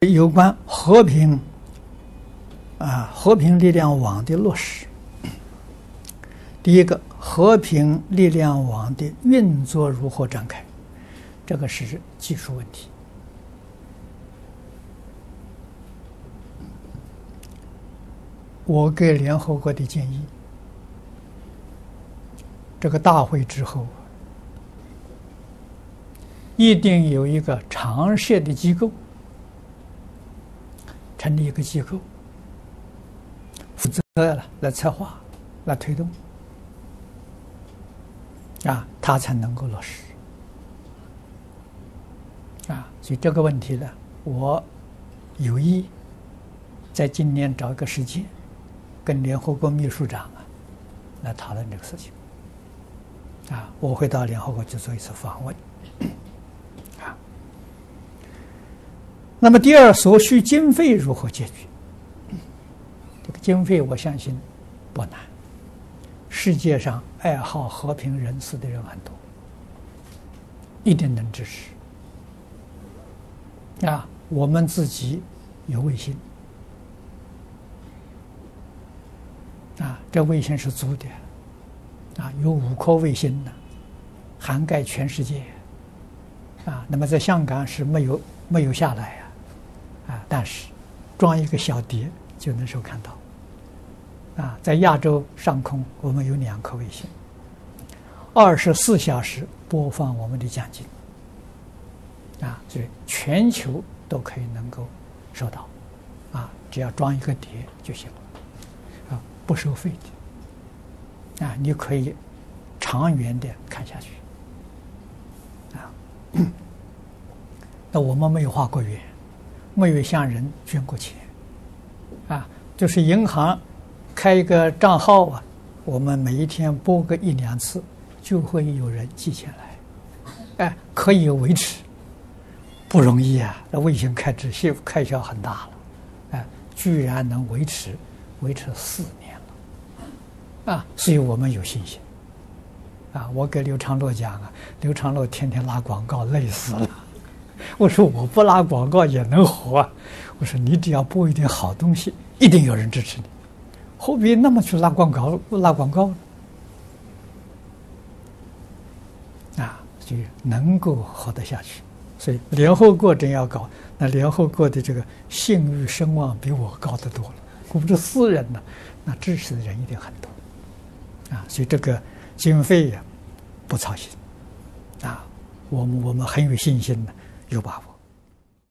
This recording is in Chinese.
有关和平力量网的落实，第一个，和平力量网的运作如何展开？这个是技术问题。我给联合国的建议，这个大会之后，一定有一个常设的机构，成立一个机构，负责来策划、来推动，它才能够落实。所以这个问题呢，我有意在今年找一个时间，跟联合国秘书长来讨论这个事情。我会到联合国去做一次访问。那么第二，所需经费如何解决？这个经费我相信不难，世界上爱好和平人士的人很多，一定能支持。我们自己有卫星，这卫星是租的，有5颗卫星呢，涵盖全世界，那么在香港是没有下来但是装一个小碟就能收看到，在亚洲上空我们有2颗卫星，24小时播放我们的讲经，所以全球都可以能够收到，只要装一个碟就行了，不收费的，你可以长远的看下去，那我们没有花过愿，没有向人捐过钱，就是银行开一个账号我们每一天拨个1、2次，就会有人寄钱来，可以维持，不容易那卫星开销很大了，居然能维持4年了，所以我们有信心，我给刘长乐讲刘长乐天天拉广告累死了。我说我不拉广告也能活，我说你只要播一点好东西，一定有人支持你，何必那么去拉广告所以能够活得下去。所以联合国真要搞，那联合国的这个信誉声望比我高得多了，我们这私人呢，那支持的人一定很多，所以这个经费不操心，我们很有信心的，有把握。